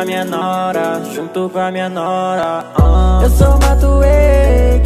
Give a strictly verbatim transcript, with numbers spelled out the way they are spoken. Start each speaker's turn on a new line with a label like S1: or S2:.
S1: a minha nora, junto com a minha nora. uh. Eu sou Matuê,